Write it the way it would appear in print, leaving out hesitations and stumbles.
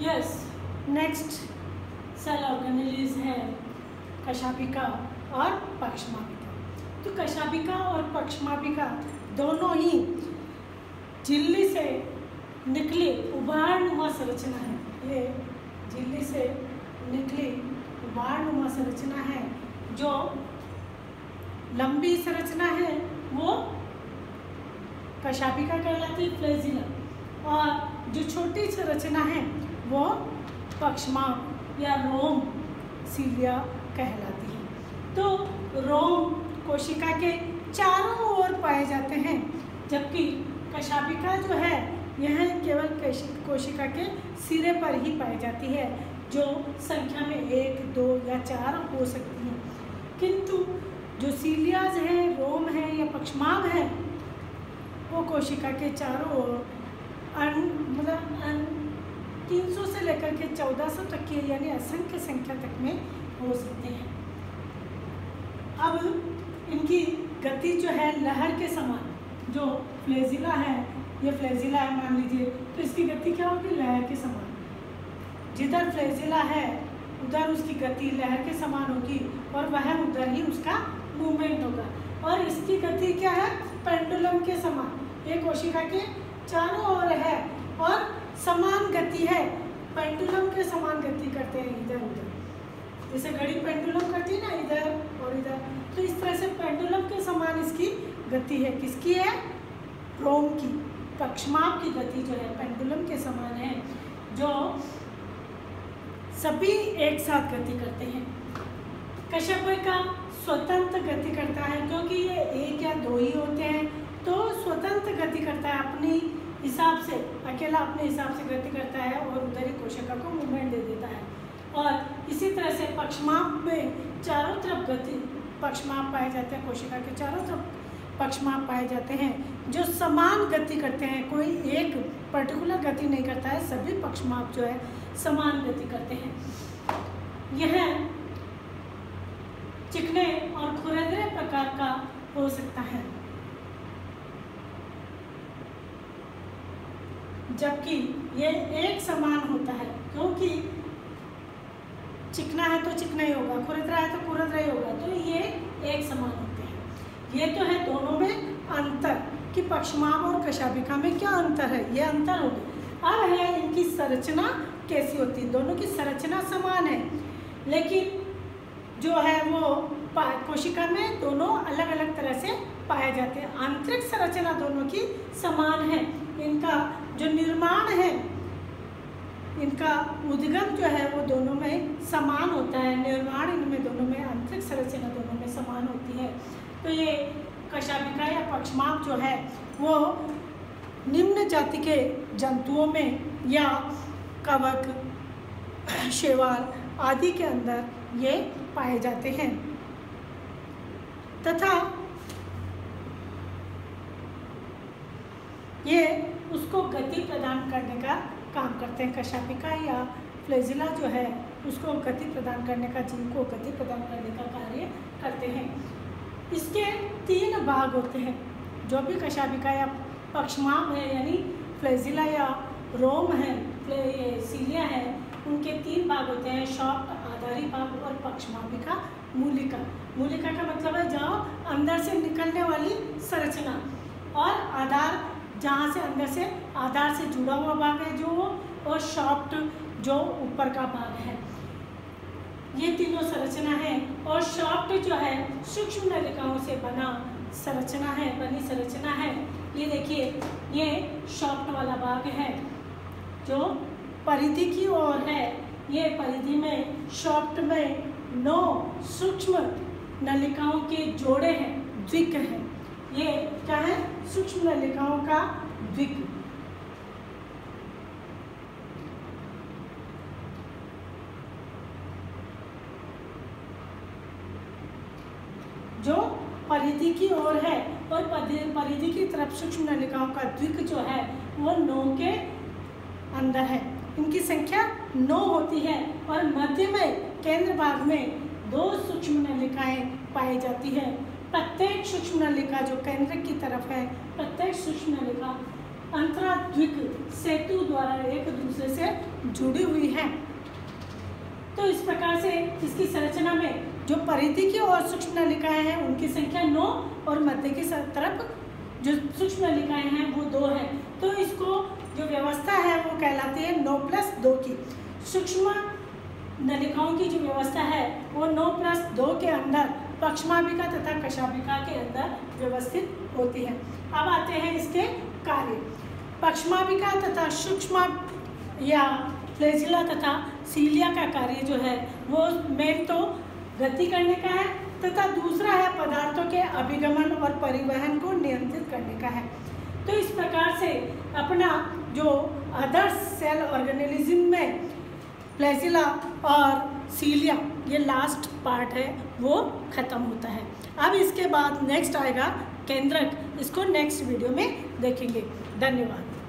Yes, next cell organelles है कशाभिका और पक्षमाभिका। तो कशाभिका और पक्षमाभिका दोनों ही झिल्ली से निकली उभारनुमा संरचना है। ये झिल्ली से निकली उभारनुमा संरचना है। जो लंबी संरचना है वो कशाभिका कहलाती है, फ्लैजिला, और जो छोटी संरचना है वो पक्षमाभ या रोम सीलिया कहलाती है। तो रोम कोशिका के चारों ओर पाए जाते हैं, जबकि कशाभिका जो है यह केवल कोशिका के सिरे पर ही पाई जाती है, जो संख्या में 1, 2 या 4 हो सकती हैं। किंतु जो सीलियाज है, रोम है या पक्षमाभ है, वो कोशिका के चारों ओर 300 से लेकर के 1400 तक की यानी असंख्य संख्या तक में हो सकते हैं। अब इनकी गति जो है लहर के समान, जो फ्लैजिला है, ये फ्लैजिला है मान लीजिए, तो इसकी गति क्या होगी? लहर के समान। जिधर फ्लैजिला है उधर उसकी गति लहर के समान होगी और वह उधर ही उसका मूवमेंट होगा। और इसकी गति क्या है? पेंडुलम के समान। ये कोशिका के चारों ओर है और समान गति है, पेंडुलम के समान गति करते हैं इधर उधर, जैसे घड़ी पेंडुलम करती है ना, इधर और इधर। तो इस तरह से पेंडुलम के समान इसकी गति है। किसकी है? रोम की। पक्षमाभ की गति जो है पेंडुलम के समान है, जो सभी एक साथ गति करते हैं। कशाभिका स्वतंत्र गति करता है, क्योंकि ये 1 या 2 ही होते हैं, तो स्वतंत्र गति करता है अपनी हिसाब से, अकेला अपने हिसाब से गति करता है और उधर ही कोशिका को मूवमेंट दे देता है। और इसी तरह से पक्षमाभ में चारों तरफ गति पक्षमाभ पाए जाते हैं, कोशिका के चारों तरफ पक्षमाभ पाए जाते हैं, जो समान गति करते हैं। कोई एक पर्टिकुलर गति नहीं करता है, सभी पक्षमाभ जो है समान गति करते हैं। यह चिकने और खुरदरे प्रकार का हो सकता है, जबकि यह एक समान होता है, क्योंकि चिकना है तो चिकना ही होगा, खुरदरा है तो खुरदरा ही होगा, तो ये एक समान होते हैं। ये तो है दोनों में अंतर कि पक्षमाभ और कशाभिका में क्या अंतर है, ये अंतर हो गया। अब है इनकी संरचना कैसी होती है। दोनों की संरचना समान है, लेकिन जो है वो कोशिका में दोनों अलग अलग तरह से पाए जाते हैं। आंतरिक संरचना दोनों की समान है, इनका जो निर्माण है, इनका उद्गम जो है वो दोनों में समान होता है। निर्माण इनमें दोनों में, आंतरिक संरचना दोनों में समान होती है। तो ये कशाभिका या पक्षमाभ जो है वो निम्न जाति के जंतुओं में या कवक, शैवाल आदि के अंदर ये पाए जाते हैं, तथा ये उसको गति प्रदान करने का काम करते हैं। कशाभिका या फ्लैजिला जो है उसको गति प्रदान करने का, जीव को गति प्रदान करने का कार्य करते हैं। इसके 3 भाग होते हैं। जो भी कशाभिका या पक्षमाभ है यानी फ्लैजिला या रोम है, सीलिया है, उनके 3 भाग होते हैं, शॉफ्ट आधारी भाग और पक्षमाभिका मूलिका। मूलिका का मतलब है जहाँ अंदर से निकलने वाली संरचना, और आधार जहाँ से अंदर से आधार से जुड़ा हुआ भाग है जो, और शॉफ्ट जो ऊपर का भाग है। ये तीनों संरचना है। और शॉफ्ट जो है सूक्ष्म नलिकाओं से बनी संरचना है। ये देखिए, ये शॉफ्ट वाला भाग है जो परिधि की ओर है। ये परिधि में शॉफ्ट में 9 सूक्ष्म नलिकाओं के जोड़े हैं, द्विक है। ये क्या है? सूक्ष्म नलिकाओं का द्विक। जो परिधि की ओर है और परिधि की तरफ सूक्ष्म नलिकाओं का द्विक जो है वो 9 के अंदर है। इनकी संख्या 9 होती है और मध्य में केंद्र भाग में 2 सूक्ष्म नलिकाएं पाई जाती है। प्रत्येक सूक्ष्म नलिका जो केंद्र की तरफ है, प्रत्येक सूक्ष्म नलिका अंतराद्विक सेतु द्वारा एक दूसरे से जुड़ी हुई हैं। तो इस प्रकार से इसकी संरचना में जो परिधि की और सूक्ष्म नलिकाएं हैं उनकी संख्या 9 और मध्य की तरफ जो सूक्ष्म नलिकाएं हैं वो 2 है। तो इसको जो व्यवस्था है वो कहलाती है 9+2 की। सूक्ष्म नलिकाओं की जो व्यवस्था है वो 9+2 के अंदर पक्षमाभिका तथा कशाभिका के अंदर व्यवस्थित होती है। अब आते हैं इसके कार्य। पक्षमाभिका तथा सूक्ष्म या फ्लैजिला तथा सीलिया का कार्य जो है वो मेन तो गति करने का है तथा दूसरा है पदार्थों के अभिगमन और परिवहन को नियंत्रित करने का है। तो इस प्रकार से अपना जो अदर सेल ऑर्गेनिज्म में फ्लैजिला और सीलिया ये लास्ट पार्ट है वो खत्म होता है। अब इसके बाद नेक्स्ट आएगा केंद्रक, इसको नेक्स्ट वीडियो में देखेंगे। धन्यवाद।